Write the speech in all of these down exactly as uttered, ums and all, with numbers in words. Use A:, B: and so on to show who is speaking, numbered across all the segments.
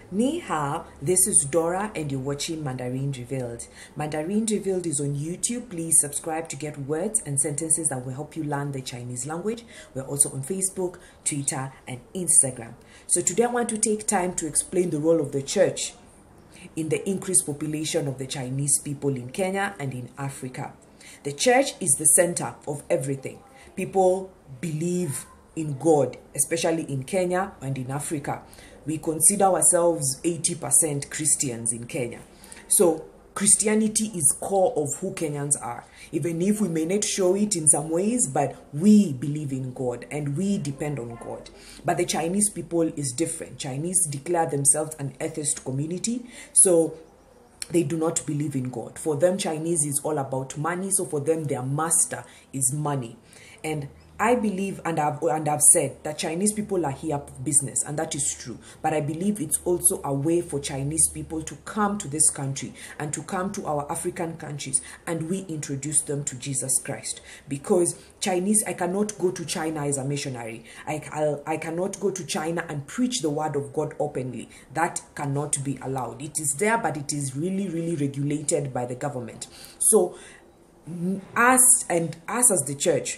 A: Ni hao, this is Dora and you're watching Mandarin Revealed. Mandarin Revealed is on YouTube. Please subscribe to get words and sentences that will help you learn the Chinese language. We're also on Facebook, Twitter, and Instagram. So today I want to take time to explain the role of the church in the increased population of the Chinese people in Kenya and in Africa. The church is the center of everything. People believe in God, especially in Kenya and in Africa. We consider ourselves eighty percent Christians in Kenya. So Christianity is core of who Kenyans are. Even if we may not show it in some ways, but we believe in God and we depend on God. But the Chinese people is different. Chinese declare themselves an atheist community. So they do not believe in God. For them, Chinese is all about money. So for them, their master is money. And I believe, and I've, and I've said, that Chinese people are here for business, and that is true. But I believe it's also a way for Chinese people to come to this country and to come to our African countries, and we introduce them to Jesus Christ. Because Chinese, I cannot go to China as a missionary. I, I, I cannot go to China and preach the word of God openly. That cannot be allowed. It is there, but it is really, really regulated by the government. So, us and us as the church,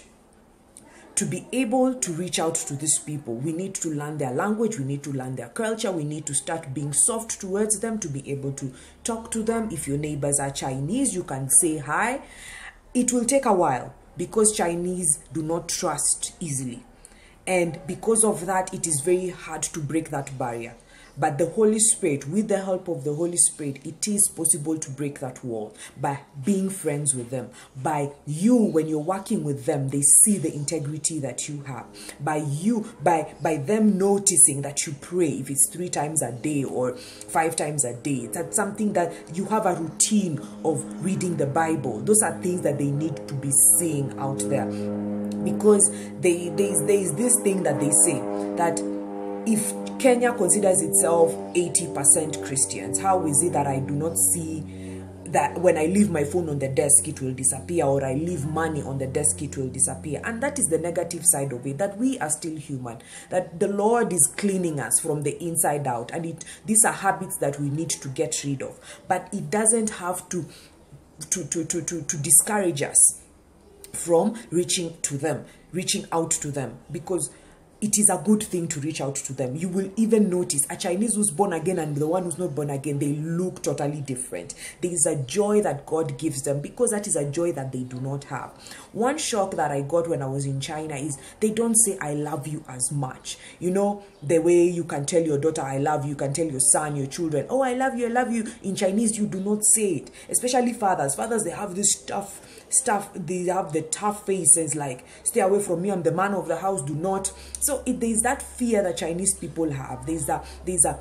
A: to be able to reach out to these people, we need to learn their language, we need to learn their culture, we need to start being soft towards them, to be able to talk to them. If your neighbors are Chinese, you can say hi. It will take a while because Chinese do not trust easily. And because of that, it is very hard to break that barrier. But the Holy Spirit, with the help of the Holy Spirit, it is possible to break that wall by being friends with them. By you, when you're working with them, they see the integrity that you have. By you, by, by them noticing that you pray, if it's three times a day or five times a day, that's something that you have a routine of reading the Bible. Those are things that they need to be seeing out there. Because they, there's, there's this thing that they say, that if Kenya considers itself eighty percent Christians, how is it that I do not see that when I leave my phone on the desk, it will disappear, or I leave money on the desk, it will disappear? And that is the negative side of it, that we are still human, that the Lord is cleaning us from the inside out. And it, these are habits that we need to get rid of. But it doesn't have to, to, to, to, to, to discourage us from reaching to them, reaching out to them, because it is a good thing to reach out to them. You will even notice a Chinese who's born again and the one who's not born again, they look totally different. There is a joy that God gives them, because that is a joy that they do not have. One shock that I got when I was in China is they don't say I love you as much. You know, the way you can tell your daughter I love you, you can tell your son, your children, oh, I love you, I love you. In Chinese, you do not say it. Especially fathers. Fathers, they have this tough stuff. They have the tough faces like, stay away from me, I'm the man of the house, do not. So it, there's that fear that Chinese people have. There's a, there's a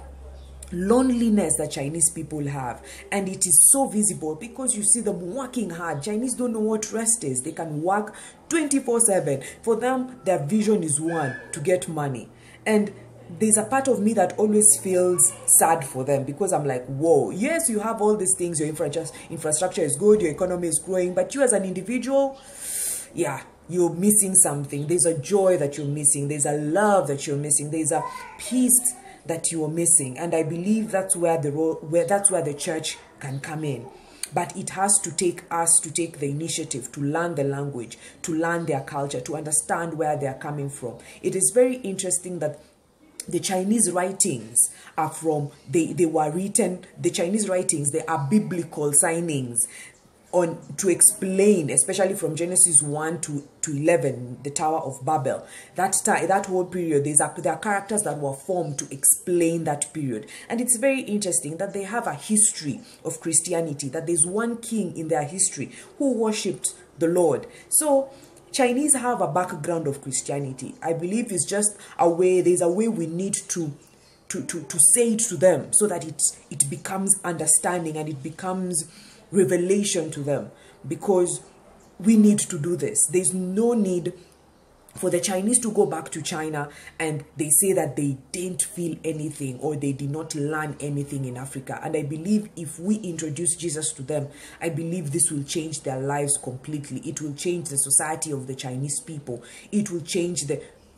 A: loneliness that Chinese people have. And it is so visible because you see them working hard. Chinese don't know what rest is. They can work twenty-four seven. For them, their vision is one, to get money. And there's a part of me that always feels sad for them, because I'm like, whoa, yes, you have all these things, your infra infrastructure is good, your economy is growing, but you as an individual, yeah, you're missing something. There's a joy that you're missing. There's a love that you're missing. There's a peace that you are missing. And I believe that's where the role, where that's where the church can come in. But it has to take us to take the initiative to learn the language, to learn their culture, to understand where they're coming from. It is very interesting that the Chinese writings are from, they, they were written, the Chinese writings, they are biblical signings on to explain, especially from Genesis one to, to eleven, the Tower of Babel. That time, that whole period, there's a, there are characters that were formed to explain that period. And it's very interesting that they have a history of Christianity, that there's one king in their history who worshipped the Lord. So Chinese have a background of Christianity. I believe it's just a way, there's a way we need to, to, to, to say it to them so that it, it becomes understanding and it becomes revelation to them, because we need to do this. There's no need for the Chinese to go back to China and they say that they didn't feel anything or they did not learn anything in Africa. And I believe if we introduce Jesus to them, I believe this will change their lives completely. It will change the society of the Chinese people. It will change the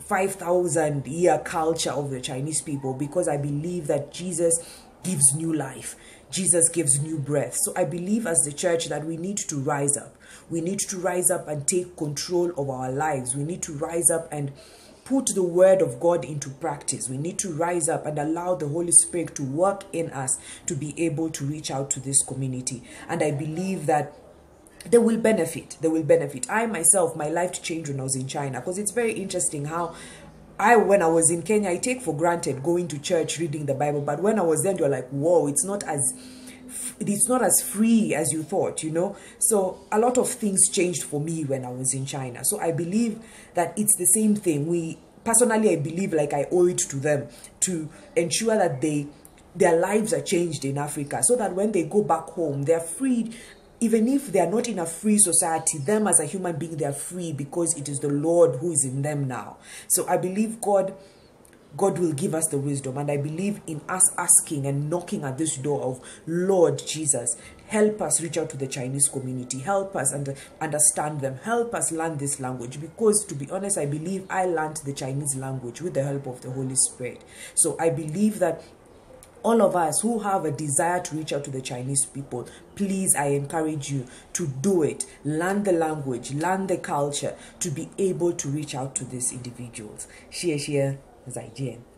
A: five thousand year culture of the Chinese people, because I believe that Jesus gives new life. Jesus gives new breath. So I believe as the church that we need to rise up. We need to rise up and take control of our lives. We need to rise up and put the word of God into practice. We need to rise up and allow the Holy Spirit to work in us to be able to reach out to this community. And I believe that they will benefit. They will benefit. I myself, my life changed when I was in China, because it's very interesting how I, when I was in Kenya, I take for granted going to church, reading the Bible. But when I was there, you're like, whoa, it's not as it's not as free as you thought, you know. So a lot of things changed for me when I was in China. So I believe that it's the same thing. We personally, I believe like I owe it to them to ensure that they their lives are changed in Africa, so that when they go back home, they're freed. Even if they are not in a free society, them as a human being, they are free because it is the Lord who is in them now. So I believe God, God will give us the wisdom. And I believe in us asking and knocking at this door of, Lord Jesus, help us reach out to the Chinese community. Help us under, understand them. Help us learn this language. Because to be honest, I believe I learned the Chinese language with the help of the Holy Spirit. So I believe that all of us who have a desire to reach out to the Chinese people, please, I encourage you to do it. Learn the language, learn the culture, to be able to reach out to these individuals. Xie xie, zaijian.